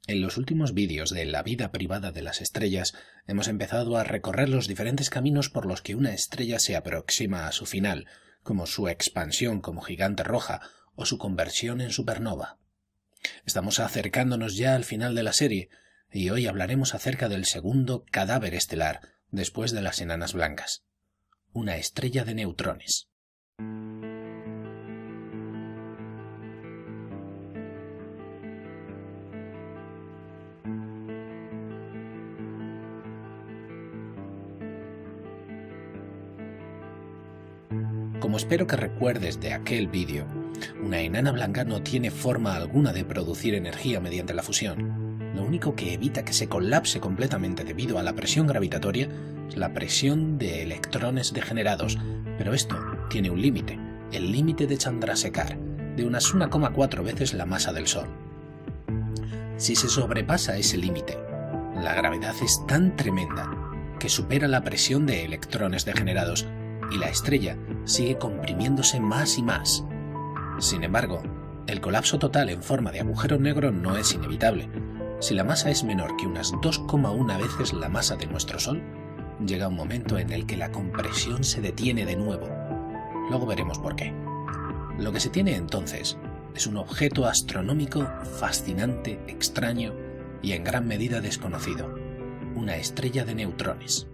En los últimos vídeos de la vida privada de las estrellas hemos empezado a recorrer los diferentes caminos por los que una estrella se aproxima a su final, como su expansión como gigante roja o su conversión en supernova. Estamos acercándonos ya al final de la serie y hoy hablaremos acerca del segundo cadáver estelar después de las enanas blancas, una estrella de neutrones. Como espero que recuerdes de aquel vídeo, una enana blanca no tiene forma alguna de producir energía mediante la fusión. Lo único que evita que se colapse completamente debido a la presión gravitatoria es la presión de electrones degenerados, pero esto tiene un límite, el límite de Chandrasekhar, de unas 1,4 veces la masa del Sol. Si se sobrepasa ese límite, la gravedad es tan tremenda que supera la presión de electrones degenerados y la estrella sigue comprimiéndose más y más. Sin embargo, el colapso total en forma de agujero negro no es inevitable. Si la masa es menor que unas 2,1 veces la masa de nuestro Sol, llega un momento en el que la compresión se detiene de nuevo. Luego veremos por qué. Lo que se tiene entonces es un objeto astronómico fascinante, extraño y en gran medida desconocido, una estrella de neutrones.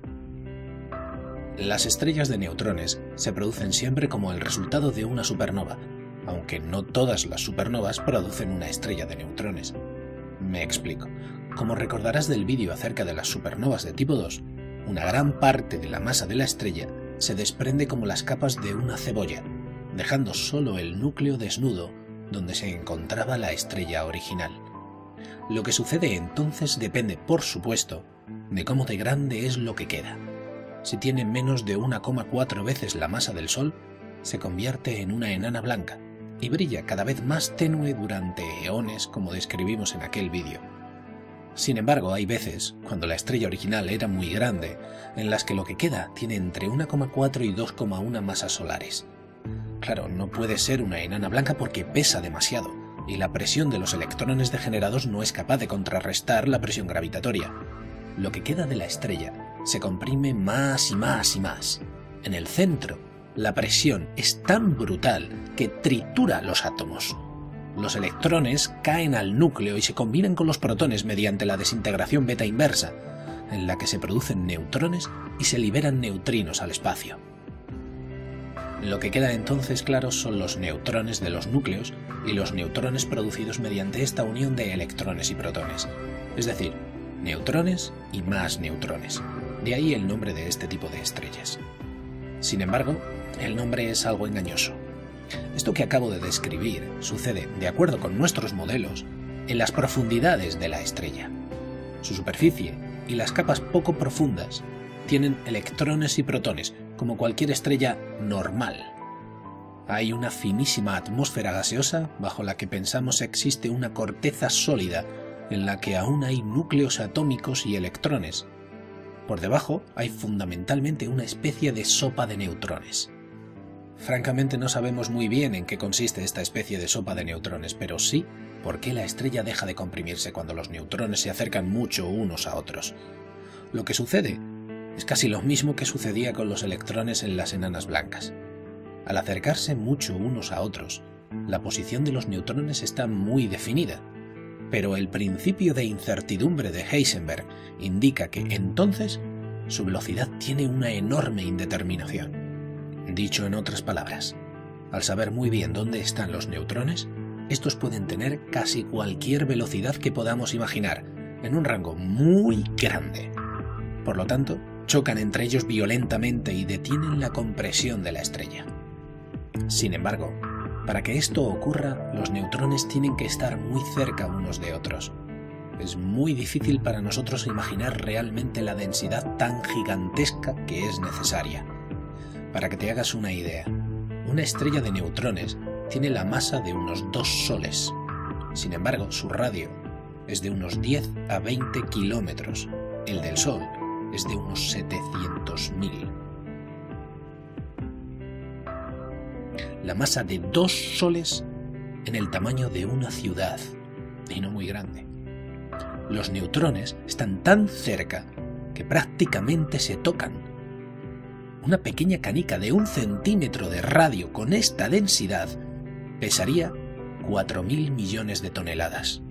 Las estrellas de neutrones se producen siempre como el resultado de una supernova, aunque no todas las supernovas producen una estrella de neutrones. Me explico. Como recordarás del vídeo acerca de las supernovas de tipo 2, una gran parte de la masa de la estrella se desprende como las capas de una cebolla, dejando solo el núcleo desnudo donde se encontraba la estrella original. Lo que sucede entonces depende, por supuesto, de cómo de grande es lo que queda. Si tiene menos de 1,4 veces la masa del Sol, se convierte en una enana blanca y brilla cada vez más tenue durante eones, como describimos en aquel vídeo. Sin embargo, hay veces, cuando la estrella original era muy grande, en las que lo que queda tiene entre 1,4 y 2,1 masas solares. Claro, no puede ser una enana blanca porque pesa demasiado, y la presión de los electrones degenerados no es capaz de contrarrestar la presión gravitatoria. Lo que queda de la estrella se comprime más y más y más. En el centro, la presión es tan brutal que tritura los átomos. Los electrones caen al núcleo y se combinan con los protones mediante la desintegración beta inversa, en la que se producen neutrones y se liberan neutrinos al espacio. Lo que queda entonces claro son los neutrones de los núcleos y los neutrones producidos mediante esta unión de electrones y protones, es decir, neutrones y más neutrones. De ahí el nombre de este tipo de estrellas. Sin embargo, el nombre es algo engañoso. Esto que acabo de describir sucede, de acuerdo con nuestros modelos, en las profundidades de la estrella. Su superficie y las capas poco profundas tienen electrones y protones, como cualquier estrella normal. Hay una finísima atmósfera gaseosa bajo la que pensamos existe una corteza sólida en la que aún hay núcleos atómicos y electrones. Por debajo hay fundamentalmente una especie de sopa de neutrones. Francamente no sabemos muy bien en qué consiste esta especie de sopa de neutrones, pero sí por qué la estrella deja de comprimirse cuando los neutrones se acercan mucho unos a otros. Lo que sucede es casi lo mismo que sucedía con los electrones en las enanas blancas. Al acercarse mucho unos a otros, la posición de los neutrones está muy definida, pero el principio de incertidumbre de Heisenberg indica que entonces su velocidad tiene una enorme indeterminación. Dicho en otras palabras, al saber muy bien dónde están los neutrones, estos pueden tener casi cualquier velocidad que podamos imaginar, en un rango muy grande. Por lo tanto, chocan entre ellos violentamente y detienen la compresión de la estrella. Sin embargo, para que esto ocurra, los neutrones tienen que estar muy cerca unos de otros. Es muy difícil para nosotros imaginar realmente la densidad tan gigantesca que es necesaria. Para que te hagas una idea, una estrella de neutrones tiene la masa de unos 2 soles. Sin embargo, su radio es de unos 10 a 20 kilómetros. El del Sol es de unos 700.000. La masa de 2 soles en el tamaño de una ciudad, y no muy grande. Los neutrones están tan cerca que prácticamente se tocan. Una pequeña canica de 1 centímetro de radio con esta densidad pesaría 4.000 millones de toneladas.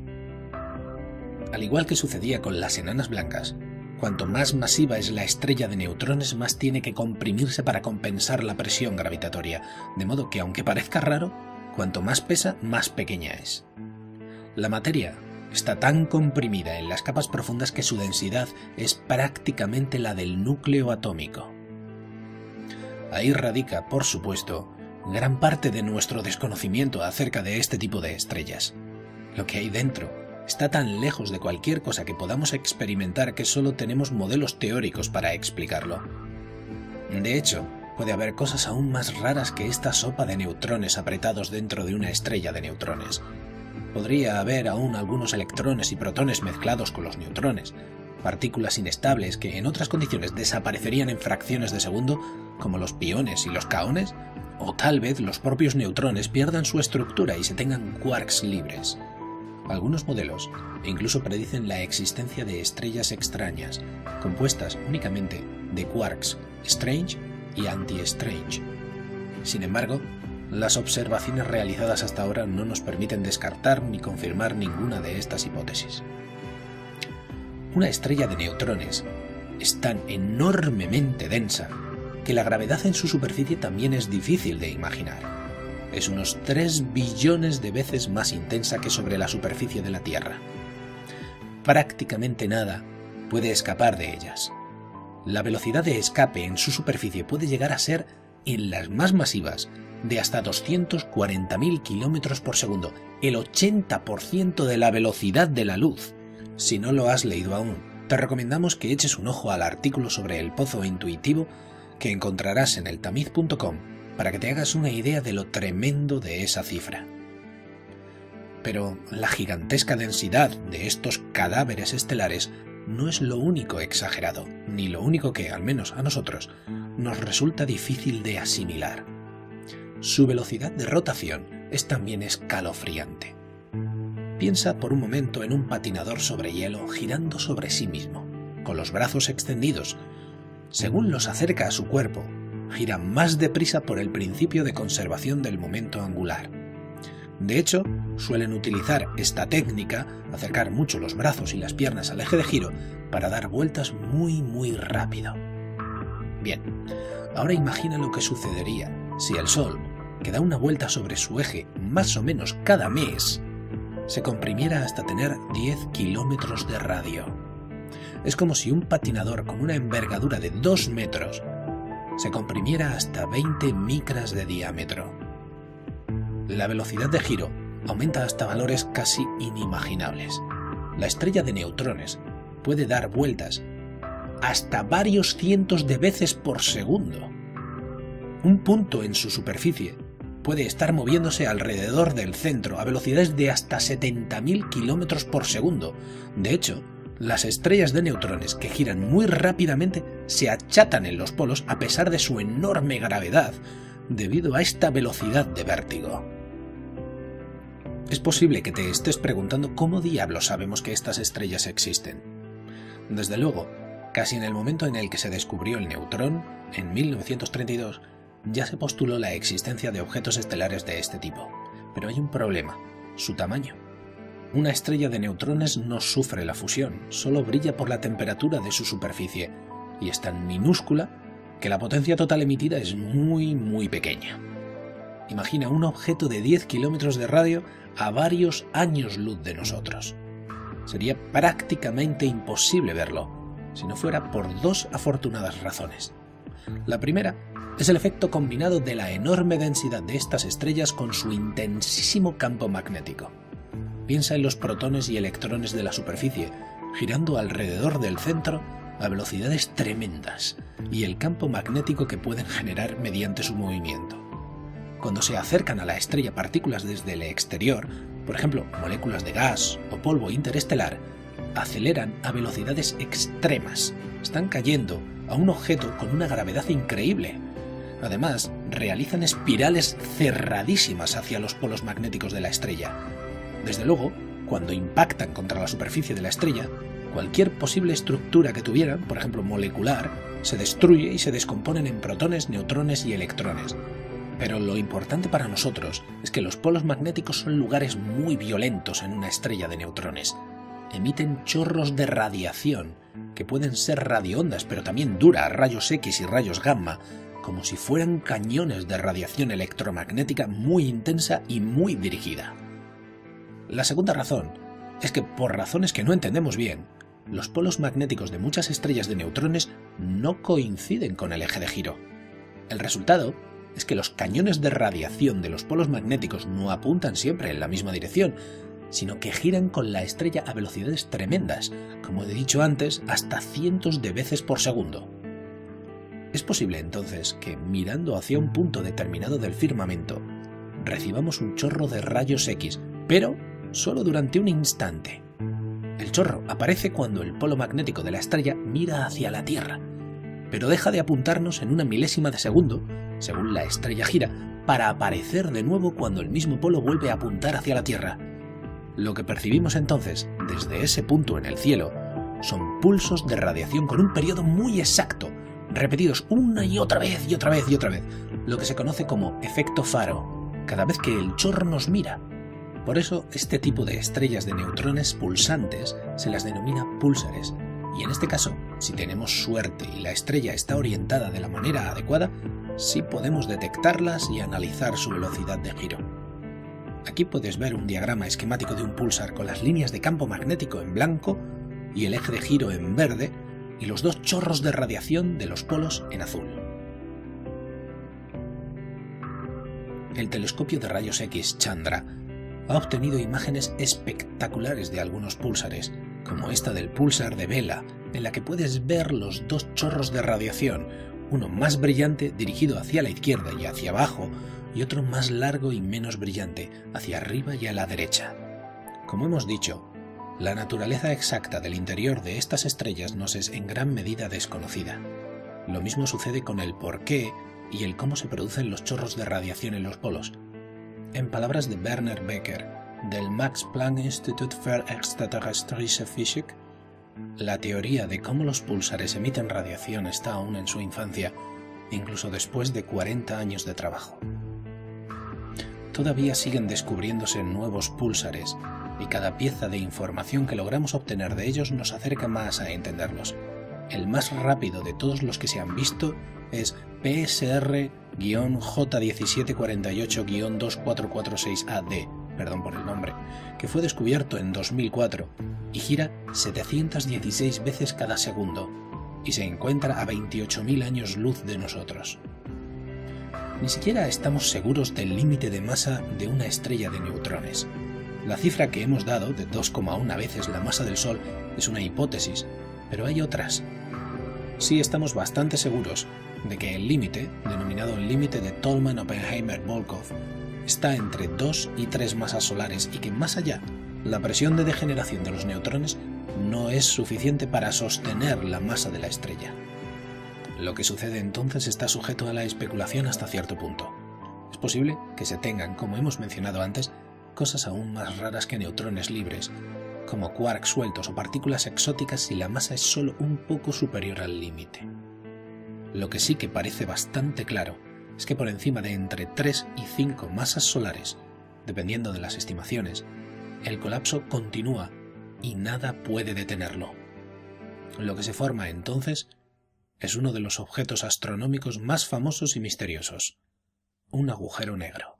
Al igual que sucedía con las enanas blancas, cuanto más masiva es la estrella de neutrones, más tiene que comprimirse para compensar la presión gravitatoria, de modo que, aunque parezca raro, cuanto más pesa, más pequeña es. La materia está tan comprimida en las capas profundas que su densidad es prácticamente la del núcleo atómico. Ahí radica, por supuesto, gran parte de nuestro desconocimiento acerca de este tipo de estrellas. Lo que hay dentro está tan lejos de cualquier cosa que podamos experimentar que solo tenemos modelos teóricos para explicarlo. De hecho, puede haber cosas aún más raras que esta sopa de neutrones apretados dentro de una estrella de neutrones. Podría haber aún algunos electrones y protones mezclados con los neutrones, partículas inestables que en otras condiciones desaparecerían en fracciones de segundo, como los piones y los kaones, o tal vez los propios neutrones pierdan su estructura y se tengan quarks libres. Algunos modelos incluso predicen la existencia de estrellas extrañas, compuestas únicamente de quarks strange y anti-strange. Sin embargo, las observaciones realizadas hasta ahora no nos permiten descartar ni confirmar ninguna de estas hipótesis. Una estrella de neutrones es tan enormemente densa que la gravedad en su superficie también es difícil de imaginar. Es unos 3 billones de veces más intensa que sobre la superficie de la Tierra. Prácticamente nada puede escapar de ellas. La velocidad de escape en su superficie puede llegar a ser, en las más masivas, de hasta 240.000 km por segundo, el 80% de la velocidad de la luz. Si no lo has leído aún, te recomendamos que eches un ojo al artículo sobre el pozo intuitivo que encontrarás en eltamiz.com para que te hagas una idea de lo tremendo de esa cifra. Pero la gigantesca densidad de estos cadáveres estelares no es lo único exagerado, ni lo único que, al menos a nosotros, nos resulta difícil de asimilar. Su velocidad de rotación es también escalofriante. Piensa por un momento en un patinador sobre hielo girando sobre sí mismo, con los brazos extendidos. Según los acerca a su cuerpo, gira más deprisa por el principio de conservación del momento angular. De hecho, suelen utilizar esta técnica, acercar mucho los brazos y las piernas al eje de giro, para dar vueltas muy rápido. Bien, ahora imagina lo que sucedería si el Sol, que da una vuelta sobre su eje más o menos cada mes, se comprimiera hasta tener 10 kilómetros de radio. Es como si un patinador con una envergadura de 2 metros se comprimiera hasta 20 micras de diámetro. La velocidad de giro aumenta hasta valores casi inimaginables. La estrella de neutrones puede dar vueltas hasta varios cientos de veces por segundo. Un punto en su superficie puede estar moviéndose alrededor del centro a velocidades de hasta 70.000 kilómetros por segundo. De hecho, las estrellas de neutrones que giran muy rápidamente se achatan en los polos a pesar de su enorme gravedad, debido a esta velocidad de vértigo. Es posible que te estés preguntando cómo diablos sabemos que estas estrellas existen. Desde luego, casi en el momento en el que se descubrió el neutrón, en 1932, ya se postuló la existencia de objetos estelares de este tipo. Pero hay un problema: su tamaño. Una estrella de neutrones no sufre la fusión, solo brilla por la temperatura de su superficie, y es tan minúscula que la potencia total emitida es muy pequeña. Imagina un objeto de 10 kilómetros de radio a varios años luz de nosotros. Sería prácticamente imposible verlo, si no fuera por 2 afortunadas razones. La primera es el efecto combinado de la enorme densidad de estas estrellas con su intensísimo campo magnético. Piensa en los protones y electrones de la superficie, girando alrededor del centro a velocidades tremendas, y el campo magnético que pueden generar mediante su movimiento. Cuando se acercan a la estrella partículas desde el exterior, por ejemplo, moléculas de gas o polvo interestelar, aceleran a velocidades extremas. Están cayendo a un objeto con una gravedad increíble. Además, realizan espirales cerradísimas hacia los polos magnéticos de la estrella. Desde luego, cuando impactan contra la superficie de la estrella, cualquier posible estructura que tuvieran, por ejemplo molecular, se destruye y se descomponen en protones, neutrones y electrones. Pero lo importante para nosotros es que los polos magnéticos son lugares muy violentos en una estrella de neutrones. Emiten chorros de radiación, que pueden ser radioondas, pero también duras, rayos X y rayos gamma, como si fueran cañones de radiación electromagnética muy intensa y muy dirigida. La segunda razón es que, por razones que no entendemos bien, los polos magnéticos de muchas estrellas de neutrones no coinciden con el eje de giro. El resultado es que los cañones de radiación de los polos magnéticos no apuntan siempre en la misma dirección, sino que giran con la estrella a velocidades tremendas, como he dicho antes, hasta cientos de veces por segundo. Es posible entonces que, mirando hacia un punto determinado del firmamento, recibamos un chorro de rayos X, pero solo durante un instante. El chorro aparece cuando el polo magnético de la estrella mira hacia la Tierra, pero deja de apuntarnos en una milésima de segundo, según la estrella gira, para aparecer de nuevo cuando el mismo polo vuelve a apuntar hacia la Tierra. Lo que percibimos entonces, desde ese punto en el cielo, son pulsos de radiación con un periodo muy exacto, repetidos una y otra vez y otra vez y otra vez, lo que se conoce como efecto faro, cada vez que el chorro nos mira. Por eso, este tipo de estrellas de neutrones pulsantes se las denomina púlsares, y en este caso, si tenemos suerte y la estrella está orientada de la manera adecuada, sí podemos detectarlas y analizar su velocidad de giro. Aquí puedes ver un diagrama esquemático de un púlsar con las líneas de campo magnético en blanco y el eje de giro en verde y los dos chorros de radiación de los polos en azul. El telescopio de rayos X Chandra ha obtenido imágenes espectaculares de algunos púlsares, como esta del púlsar de Vela, en la que puedes ver los dos chorros de radiación, uno más brillante dirigido hacia la izquierda y hacia abajo, y otro más largo y menos brillante, hacia arriba y a la derecha. Como hemos dicho, la naturaleza exacta del interior de estas estrellas nos es en gran medida desconocida. Lo mismo sucede con el por qué y el cómo se producen los chorros de radiación en los polos. En palabras de Werner Becker, del Max Planck Institut für Extraterrestrische Physik, la teoría de cómo los púlsares emiten radiación está aún en su infancia, incluso después de 40 años de trabajo. Todavía siguen descubriéndose nuevos púlsares, y cada pieza de información que logramos obtener de ellos nos acerca más a entenderlos. El más rápido de todos los que se han visto es PSR-J1748-2446AD, perdón por el nombre, que fue descubierto en 2004 y gira 716 veces cada segundo, y se encuentra a 28.000 años luz de nosotros. Ni siquiera estamos seguros del límite de masa de una estrella de neutrones. La cifra que hemos dado, de 2,1 veces la masa del Sol, es una hipótesis, pero hay otras. Sí estamos bastante seguros de que el límite, denominado el límite de Tolman-Oppenheimer-Volkoff, está entre 2 y 3 masas solares y que más allá, la presión de degeneración de los neutrones no es suficiente para sostener la masa de la estrella. Lo que sucede entonces está sujeto a la especulación hasta cierto punto. Es posible que se tengan, como hemos mencionado antes, cosas aún más raras que neutrones libres, como quarks sueltos o partículas exóticas si la masa es solo un poco superior al límite. Lo que sí que parece bastante claro es que por encima de entre 3 y 5 masas solares, dependiendo de las estimaciones, el colapso continúa y nada puede detenerlo. Lo que se forma entonces es uno de los objetos astronómicos más famosos y misteriosos, un agujero negro.